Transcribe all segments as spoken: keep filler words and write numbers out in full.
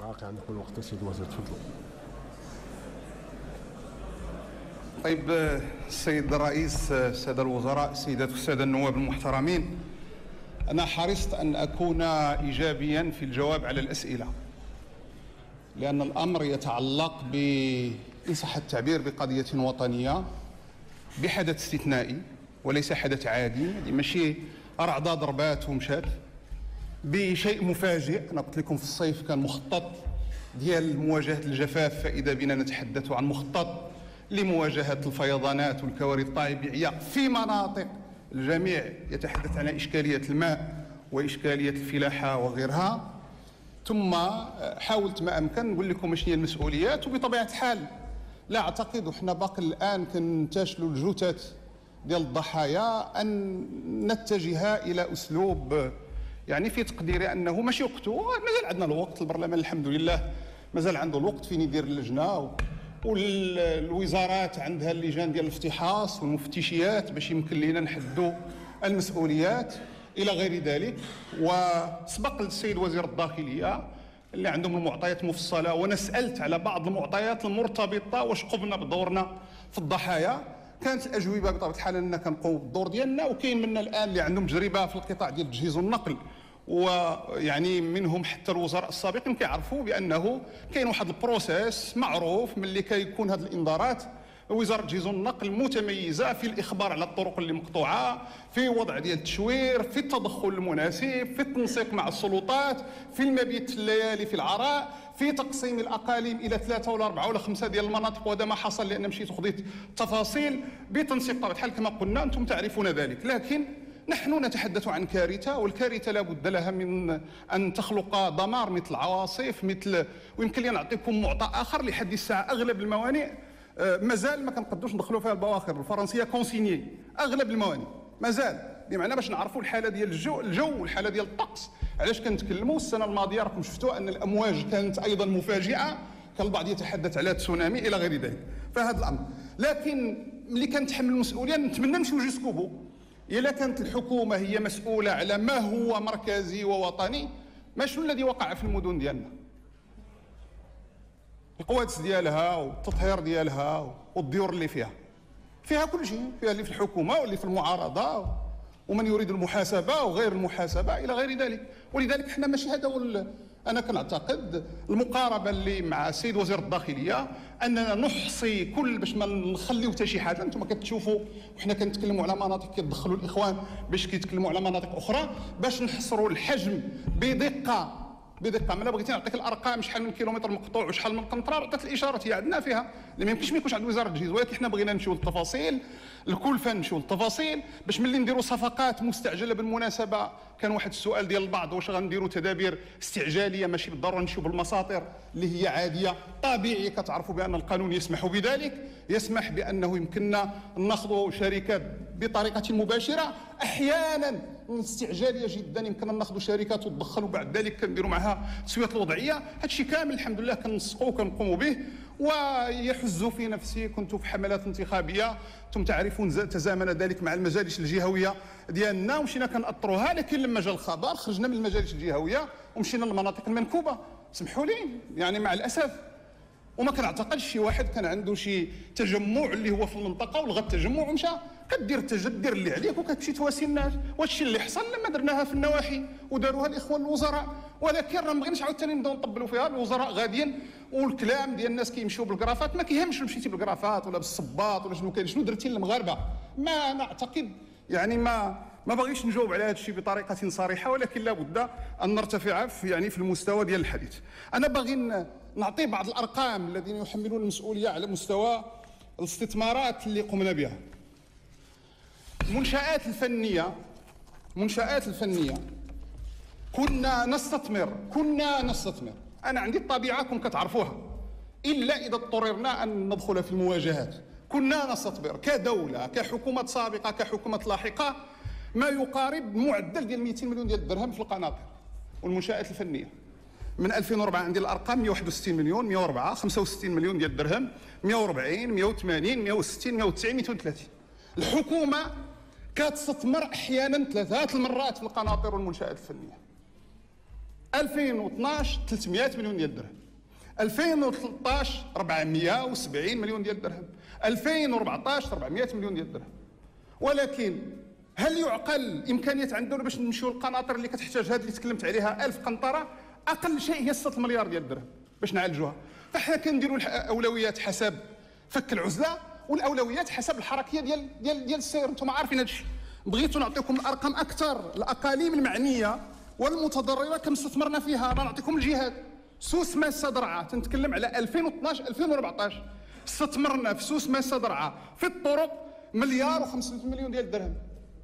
باقي عندكم الوقت سيد الوزير، تفضلوا. طيب السيد الرئيس، السادة الوزراء، السيدات والسادة النواب المحترمين، أنا حرصت أن أكون إيجابيا في الجواب على الأسئلة، لأن الأمر يتعلق ب إن صح التعبير بقضية وطنية، بحدث استثنائي وليس حدث عادي. هذه ماشي رعدة ضربات ومشات، بشيء مفاجئ. أنا قلت لكم في الصيف كان مخطط ديال مواجهة الجفاف، فإذا بنا نتحدث عن مخطط لمواجهة الفيضانات والكوارث الطبيعية في مناطق الجميع يتحدث عن إشكالية الماء وإشكالية الفلاحة وغيرها. ثم حاولت ما أمكن نقول لكم شنو هي المسؤوليات، وبطبيعة الحال لا أعتقد وحنا باقي الآن كننتشلوا الجثث ديال الضحايا أن نتجه إلى أسلوب يعني في تقديري أنه ماشي وقته. مازال عندنا الوقت، البرلمان الحمد لله مازال عنده الوقت فين يدير اللجنة، والوزارات عندها اللجان ديال الافتحاص والمفتشيات باش يمكن لنا نحدوا المسؤوليات إلى غير ذلك. وسبق للسيد وزير الداخلية اللي عندهم المعطيات مفصلة، وانا سألت على بعض المعطيات المرتبطة واش قمنا بدورنا في الضحايا. كانت الأجوبة بطبيعة الحال أننا كنقوموا بالدور ديالنا، وكاين منا الآن اللي عندهم تجربة في القطاع ديال التجهيز والنقل، ويعني منهم حتى الوزراء السابقين كيعرفوا بأنه كاين واحد البروسيس معروف ملي كيكون هذه الإنذارات. وزارة التجهيز والنقل متميزة في الإخبار على الطرق اللي مقطوعة، في وضع ديال التشوير، في التدخل المناسب، في التنسيق مع السلطات، في المبيت في الليالي في العراء، في تقسيم الأقاليم إلى ثلاثة ولا أربعة ولا خمسة ديال المناطق. وهذا ما حصل لأن مشيت وخذيت تفاصيل بتنسيق طبيعة الحال كما قلنا، أنتم تعرفون ذلك. لكن نحن نتحدث عن كارثة، والكارثة لا بد لها من أن تخلق دمار مثل عواصف مثل. ويمكن لي نعطيكم معطى آخر لحد الساعة أغلب الموانئ مازال ما كنقدوش ندخلوا فيها البواخر الفرنسيه كونسيني، اغلب الموانئ مازال، بمعنى باش نعرفوا الحاله ديال الجو الجو والحاله ديال الطقس. علاش كنتكلموا السنه الماضيه راكم شفتوا ان الامواج كانت ايضا مفاجئه، كان البعض يتحدث على تسونامي الى غير ذلك. فهذا الامر، لكن ملي كنتحمل المسؤوليه نتمنى نمشيو جوسكو بو. الا كانت الحكومه هي مسؤوله على ما هو مركزي ووطني، ما شنو الذي وقع في المدن ديالنا؟ القوادس ديالها والتطهير ديالها والديور اللي فيها فيها كل شيء، فيها اللي في الحكومه واللي في المعارضه ومن يريد المحاسبه وغير المحاسبه الى غير ذلك. ولذلك احنا ماشي هذا هو. انا كنعتقد المقاربه اللي مع السيد وزير الداخليه اننا نحصي كل باش ما نخليو حتى شي حاجه. انتم كتشوفوا وحنا كنتكلموا على مناطق كيدخلوا الاخوان باش كيتكلموا على مناطق اخرى، باش نحصروا الحجم بدقه بدقه. ما بغيتي نعطيك الارقام شحال من كيلومتر مقطوع وشحال من قنطره، عطيت الاشارات هي عندنا فيها اللي ما يمكنش ما يكونش عند وزاره التجهيز. ولكن حنا بغينا نمشيو للتفاصيل، الكلفه نمشيو للتفاصيل باش ملي نديروا صفقات مستعجله. بالمناسبه كان واحد السؤال ديال البعض، واش غنديروا تدابير استعجاليه ماشي بالضروره نمشيو بالمساطر اللي هي عاديه طبيعي. كتعرفوا بان القانون يسمح بذلك، يسمح بانه يمكننا ناخذوا شركات بطريقه مباشره. احيانا استعجاليه جدا يمكننا ناخذوا شركات وتدخلوا بعد ذلك كنديروا معها تسويات الوضعيه. هذا الشيء كامل الحمد لله كنسقوا وكنقوموا به. ويحز في نفسي كنت في حملات انتخابيه، انتم تعرفون تزامن ذلك مع المجالس الجهويه ديالنا ومشينا كنأطروها. لكن لما جاء الخبر خرجنا من المجالس الجهويه ومشينا للمناطق المنكوبه، سمحوا لي يعني مع الاسف. وما كنعتقدش شي واحد كان عنده شي تجمع اللي هو في المنطقه ولغى التجمع ومشى. كدير التجدير اللي عليك وكتمشي تواسي الناس. وهادشي اللي حصل لما درناها في النواحي وداروها الاخوان الوزراء. ولكن راه ما بغيناش عاوتاني نبداو نطبلوا فيها. الوزراء غاديين والكلام ديال الناس كيمشيو بالكرافات، ما كيهمش مشيتي بالكرافات ولا بالصباط ولا شنو كاين، شنو درتي للمغاربه. ما نعتقد يعني ما ما باغيش نجاوب على هذا الشيء بطريقه صريحه، ولكن لابد ان نرتفع في يعني في المستوى ديال الحديث. انا باغي نعطي بعض الارقام الذين يحملون المسؤوليه على مستوى الاستثمارات اللي قمنا بها. المنشآت الفنيه المنشآت الفنيه كنا نستثمر كنا نستثمر انا عندي الطبيعه كنتم كتعرفوها، الا اذا اضطررنا ان ندخل في المواجهات. كنا نستثمر كدوله كحكومات سابقه كحكومات لاحقه ما يقارب معدل ديال مئتين مليون ديال الدرهم في القناطر والمنشآت الفنيه. من ألفين وأربعة عندي الارقام مئة وواحد وستين مليون، مئة وأربعة، خمسة وستين مليون ديال الدرهم، مئة وأربعين، مئة وثمانين، مئة وستين، مئة وتسعين، مئتين وثلاثين. الحكومه كتستثمر احيانا ثلاثات المرات في القناطر والمنشآت الفنيه. ألفين واثناش ثلاثمائة مليون ديال الدرهم، ألفين وثلاثطاش أربعمائة وسبعين مليون ديال الدرهم، ألفين وأربعطاش أربعمائة مليون ديال الدرهم. ولكن هل يعقل الامكانيات عندنا باش نمشيو للقناطر اللي كتحتاج هذه اللي تكلمت عليها ألف قنطره؟ اقل شيء هي ستة مليار ديال الدرهم باش نعالجوها. فاحنا كنديروا الاولويات حسب فك العزله والاولويات حسب الحركيه ديال ديال ديال السير. انتم عارفين هذا الشيء. بغيتوا نعطيكم الارقام اكثر. الاقاليم المعنيه والمتضرره كم استثمرنا فيها. نعطيكم الجهات. سوس ماسه درعا تنتكلم على ألفين واثناش ألفين وأربعطاش استثمرنا في سوس ماسه درعا في الطرق مليار وخمسمائة مليون ديال الدرهم.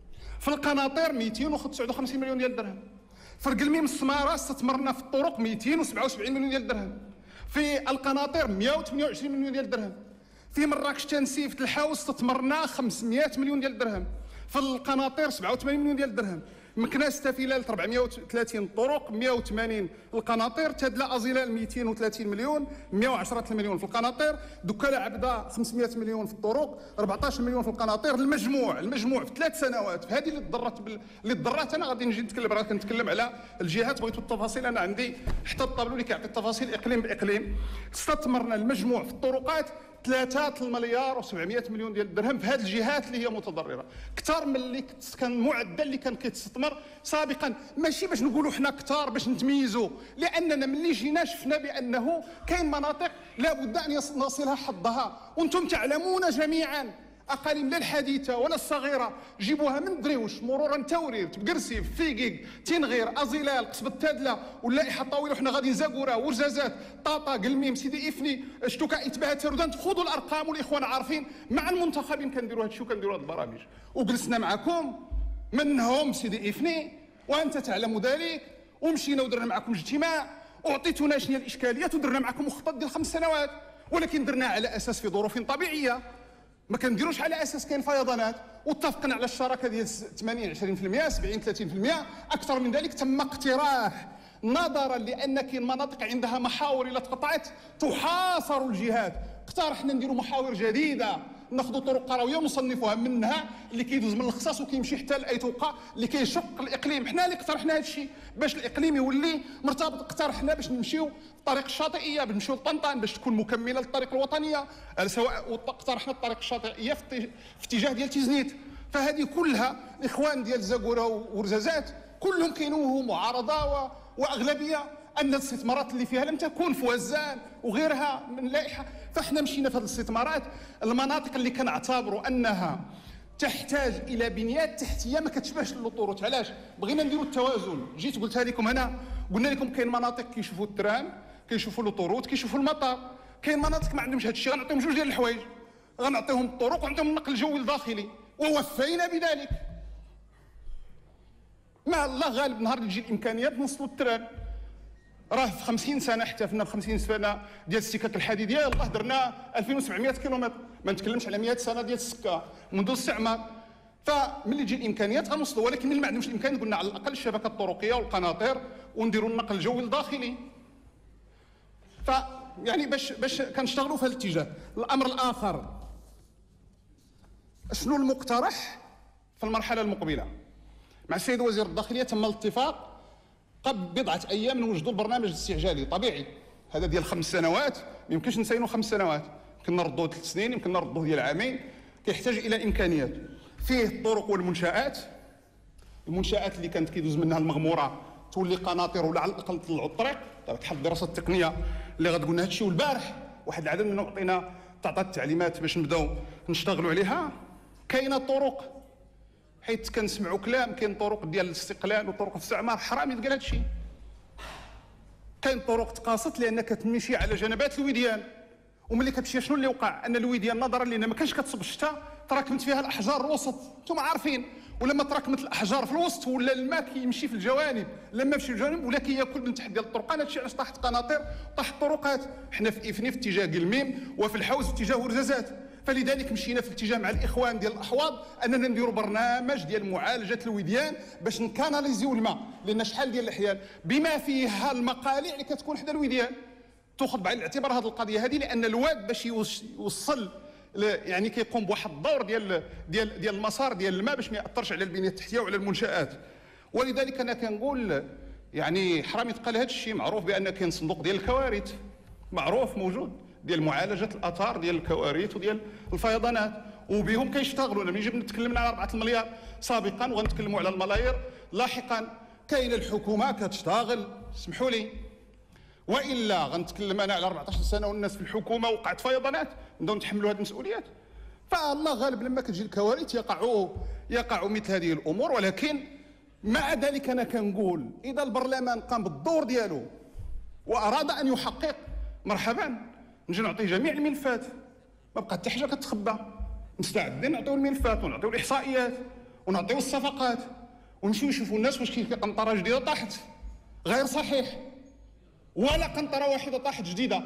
في القناطر مئتين وتسعة وخمسين مليون ديال الدرهم. في رقلميم السماره استثمرنا في الطرق مئتين وسبعة وسبعين مليون ديال الدرهم. في القناطر مئة وثمانية وعشرين مليون ديال الدرهم. في مراكش تنسيف تلحاوس استثمرنا خمسمائة مليون ديال الدرهم. في القناطر سبعة وثمانين مليون ديال الدرهم. مكناس تافيلال أربعمائة وثلاثين طرق، مئة وثمانين القناطر، تادلا ازيلال مئتين وثلاثين مليون، مئة وعشرة مليون في القناطر، دكاله عبده خمسمائة مليون في الطرق، أربعطاش مليون في القناطر. المجموع المجموع في ثلاث سنوات في هذه اللي تضرت بال... اللي تضرات. انا غادي نجي نتكلم راه كنتكلم على الجهات. بغيتوا التفاصيل انا عندي حتى الطابلو اللي كيعطي التفاصيل اقليم باقليم. استثمرنا المجموع في الطرقات ثلاثة المليار وسبعمائة مليون ديال الدرهم في هذه الجهات اللي هي متضرره، اكثر من اللي كان المعدل اللي كان كيتستثمر سابقا. ماشي باش نقولوا حنا كثار باش نتميزوا، لاننا ملي جينا شفنا بانه كاين مناطق لابد ان يصلها حظها. وانتم تعلمون جميعا اقاليم لا الحديثه ولا الصغيره، جيبوها من دريوش مرورا تورير بقرسيف فيقيق تينغير ازيلال قصب التادله واللائحه الطويله وحنا غادي نزاكوره ورزازات طاطا قلميم سيدي افني شتوكا اتباع تردان. خذوا الارقام والاخوان عارفين. مع المنتخبين كنديروا هذا الشيء وكنديروا هذه البرامج وجلسنا معكم منهم سيدي افني وانت تعلم ذلك. ومشينا ودرنا معكم اجتماع واعطيتونا شنو هي الاشكاليات ودرنا معكم مخطط ديال خمس سنوات، ولكن درناه على اساس في ظروف طبيعيه. ما كنديروش على اساس كاين فيضانات. واتفقنا على الشراكه ديال ثمانين عشرين بالمئة سبعين ثلاثين بالمئة. اكثر من ذلك تم اقتراح نظرا لان كاين مناطق عندها محاور الا تقطعت تحاصر الجهات. اقترحنا نديروا محاور جديده، ناخذوا طرق قرويه ونصنفوها منها اللي كيدوز من الخصاص وكيمشي حتى لايتوقا اللي كيشق الاقليم. حنا اللي اقترحنا هذا الشيء باش الاقليم يولي مرتبط. اقترحنا باش نمشيو الطريق الشاطئيه، باش نمشيو لطنطان باش تكون مكمله للطريق الوطنيه، سواء اقترحنا الطريق الشاطئيه في اتجاه ديال تيزنيت. فهذه كلها الاخوان ديال زاكوره ورزازات كلهم كينوهوا معارضه واغلبيه ان الاستثمارات اللي فيها لم تكن في وزان وغيرها من اللائحه. فاحنا مشينا في هذه الاستثمارات المناطق اللي كنعتبروا انها تحتاج الى بنيات تحتيه ما كتشبهش اللوطوروت. علاش؟ بغينا نديروا التوازن. جيت قلتها لكم هنا، قلنا لكم كاين مناطق كيشوفوا الترام، كيشوفوا اللوطوروت، كيشوفوا المطار. كاين مناطق ما عندهمش هذا الشيء. غنعطيهم جوج ديال الحوايج، غنعطيهم الطرق ونعطيهم النقل الجوي الداخلي، ووفينا بذلك. مع الله غالب نهار تجي الامكانيات نوصلوا الترام. راه في خمسين سنه احتفلنا ب خمسين سنه ديال السكك الحديديه. يلاه درنا ألفين وسبعمائة كيلومتر، ما نتكلمش على مئة سنه ديال السكه منذ الاستعمار. فملي تجي الامكانيات غنوصلوا، ولكن اللي ما عندهمش الامكانيات قلنا على الاقل الشبكه الطرقيه والقناطر ونديروا النقل الجوي الداخلي. ف يعني باش باش كنشتغلوا في هذا الاتجاه. الامر الاخر، شنو المقترح في المرحله المقبله؟ مع السيد وزير الداخليه تم الاتفاق قبل بضعه ايام نوجدوا البرنامج الاستعجالي. طبيعي هذا ديال خمس سنوات، ما يمكنش نسينو خمس سنوات، يمكن نردوه ثلاث سنين، يمكن نردوه ديال عامين. كيحتاج الى امكانيات. فيه الطرق والمنشات. المنشات اللي كانت كيدوز منها المغموره تولي قناطر ولا على الاقل تطلعوا الطريق. بحال الدراسه التقنيه اللي غتقول لنا هذا الشيء. والبارح واحد العدد منهم عطينا تعطى التعليمات باش نبداو نشتغلوا عليها. كاينه طرق، حيت كنسمعوا كلام كاين طرق ديال الاستقلال وطرق الاستعمار. حرام يتقال هذا الشيء. كاين طرق تقاصت لانك كتمشي على جنبات الوديان، وملي كتمشي شنو اللي وقع؟ ان الوديان نظرا لان ما كانش كتصب الشتاء تراكمت فيها الاحجار الوسط. انتم عارفين، ولما تراكمت الاحجار في الوسط ولا الماء كيمشي في الجوانب. لما مشي في الجوانب ولا كياكل من تحت ديال الطرقان. هذا الشيء علاش طاحت قناطر وطاحت طرقات. حنا في افني في اتجاه قلميم وفي الحوز في اتجاه ورزازات. فلذلك مشينا في الاتجاه مع الاخوان ديال الاحواض اننا نديروا برنامج ديال معالجه الوديان باش نكاناليزيو الماء. لان شحال ديال الاحيان بما فيها المقالع اللي كتكون حدا الوديان تاخذ بعين الاعتبار هذه القضيه هذه. لان الواد باش يوصل يعني كيقوم بواحد الدور ديال ديال ديال المسار ديال الماء باش ما ياثرش على البنيه التحتيه وعلى المنشات. ولذلك انا كنقول يعني حرام يتقال هذا الشيء. معروف بان كاين صندوق ديال الكوارث، معروف موجود، ديال معالجه الاثار ديال الكوارث وديال الفيضانات، وبهم كيشتغلوا. لما نجي تكلمنا على أربعة المليار سابقا وغنتكلموا على الملايير لاحقا. كاينه الحكومه كتشتغل، اسمحوا لي، والا غنتكلم انا على أربعطاش سنه والناس في الحكومه وقعت فيضانات نبداو نتحملوا هذه المسؤوليات. فالله غالب لما كتجي الكوارث يقعوا يقعوا مثل هذه الامور. ولكن مع ذلك انا كنقول اذا البرلمان قام بالدور ديالو واراد ان يحقق، مرحبا، نجي نعطيه جميع الملفات، ما بقى حتى حاجه كتخبى. مستعدين نعطيو الملفات ونعطيو الاحصائيات ونعطيو الصفقات ونمشيو نشوفوا الناس واش كاين قنطره جديده طاحت. غير صحيح، ولا قنطره واحده طاحت جديده،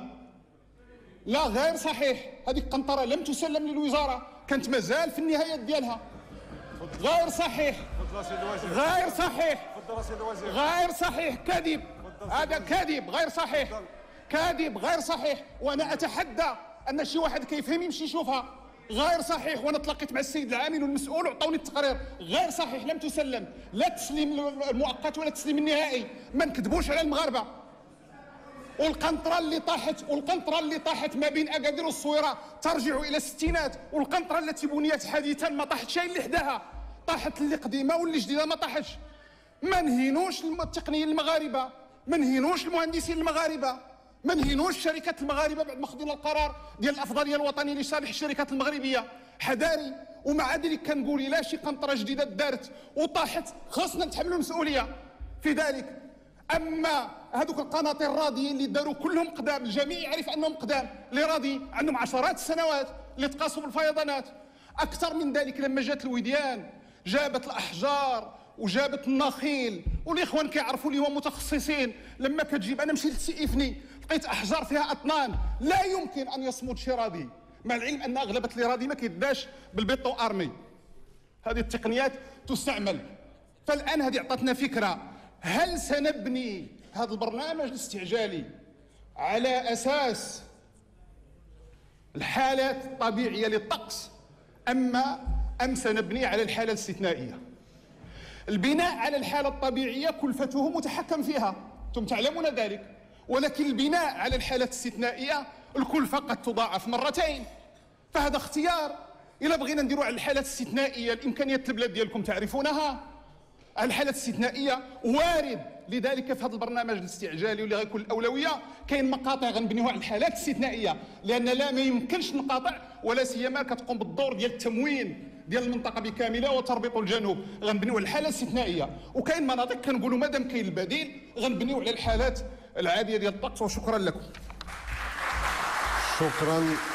لا غير صحيح. هذيك القنطره لم تسلم للوزاره، كانت مازال في النهايات ديالها. غير صحيح، غير صحيح، غير صحيح، كذب، هذا كذب، غير صحيح، كذب، غير صحيح. وانا اتحدى ان شي واحد كيفهم يمشي يشوفها. غير صحيح. وانا تلاقيت مع السيد العامل والمسؤول وعطوني التقرير. غير صحيح، لم تسلم، لا التسليم المؤقت ولا التسليم النهائي. ما نكذبوش على المغاربه. والقنطره اللي طاحت والقنطره اللي طاحت ما بين اكادير والصويره ترجع الى الستينات، والقنطره التي بنيت حديثا ما طاحتش اللي حداها، طاحت اللي قديمه واللي جديده ما طاحتش. ما نهينوش التقنيين المغاربه، ما نهينوش المهندسين المغاربه، ما نهينوش الشركات المغاربه بعد ما خدينا القرار ديال الافضليه الوطنيه لصالح الشركات المغربيه. حذاري. ومع ذلك كنقول الا شي قنطره جديده دارت وطاحت خاصنا نتحملوا المسؤوليه في ذلك. اما هذوك القناطر الراضيين اللي داروا كلهم قدام، الجميع يعرف انهم قدام، اللي راضي عندهم عشرات السنوات اللي تقاسوا بالفيضانات. اكثر من ذلك لما جات الوديان جابت الاحجار وجابت النخيل، والاخوان كيعرفوا اللي هم متخصصين. لما كتجيب، انا مشيت لسيفني لقيت احجار فيها اطنان لا يمكن ان يصمد شي راضي، مع العلم ان اغلبيه اللي راضي ما كيداش بالبيطو ارمي. هذه التقنيات تستعمل. فالان هذه عطاتنا فكره. هل سنبني هذا البرنامج الاستعجالي على اساس الحالات الطبيعيه للطقس اما ام سنبني على الحاله الاستثنائيه؟ البناء على الحاله الطبيعيه كلفته متحكم فيها، انتم تعلمون ذلك. ولكن البناء على الحالة الاستثنائية الكلفة قد تضاعف مرتين. فهذا اختيار. إلا بغينا نديروا على الحالات الاستثنائية، الإمكانيات البلاد ديالكم تعرفونها، على الحالات الاستثنائية وارد. لذلك في هذا البرنامج الاستعجالي واللي غيكون الأولوية كاين مقاطع غنبنيوها على الحالات الاستثنائية، لأن لا ما يمكنش نقاطع، ولا سيما كتقوم بالدور ديال التموين ديال المنطقه بكاملها وتربيط الجنوب، غنبنيو على الحاله الاستثنائيه. وكاين مناطق كنقولوا مادام كاين البديل غنبنيو على الحالات العاديه ديال الطقس. وشكرا لكم. شكرا.